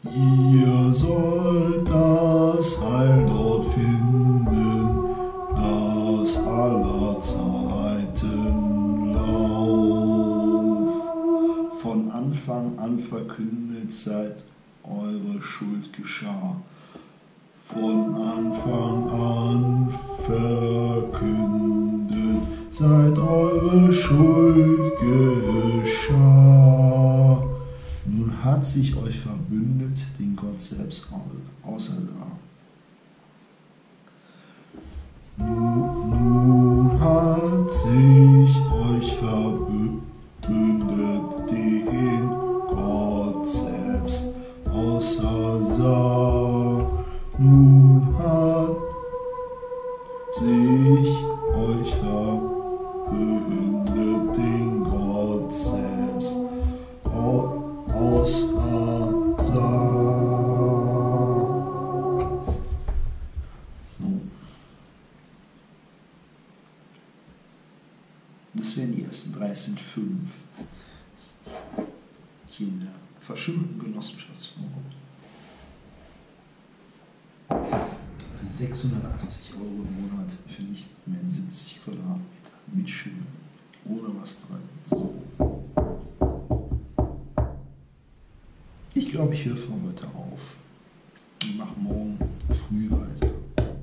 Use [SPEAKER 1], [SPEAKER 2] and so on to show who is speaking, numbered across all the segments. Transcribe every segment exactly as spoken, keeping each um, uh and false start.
[SPEAKER 1] Ihr sollt das Heil dort finden, das aller Zeiten Lauf. Von Anfang an verkündet, seit eure Schuld geschah. Von Anfang an verkündet, seit eure Schuld geschah. Nun hat sich euch verbündet, den Gott selbst ausersah. Nun, nun hat sich euch verbündet, den Gott selbst ausersah. Nun hat sich euch verbündet, den Gott selbst ausersah. So. Das wären die ersten drei, es sind fünf. Hier in der verschimmten Genossenschaftsform. Für sechshundertachtzig Euro im Monat für nicht mehr siebzig Quadratmeter mit Schimmel, ohne was dran. So. Ich glaube, ich höre von heute auf und mache morgen früh weiter.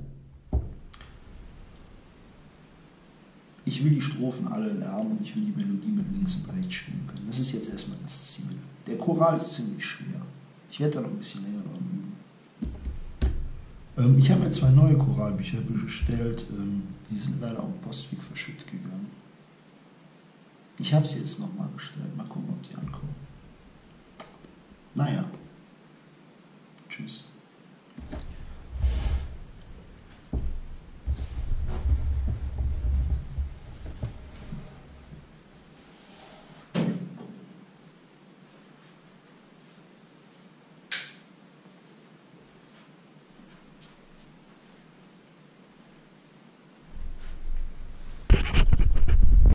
[SPEAKER 1] Ich will die Strophen alle lernen und ich will die Melodie mit links und rechts spielen können. Das ist jetzt erstmal das Ziel. Der Choral ist ziemlich schwer. Ich werde da noch ein bisschen länger dran üben. Ähm, ich habe mir zwei neue Choralbücher bestellt. Ähm, die sind leider am Postweg verschütt gegangen. Ich habe sie jetzt nochmal bestellt. Mal gucken, ob die ankommen. Naja. Tschüss.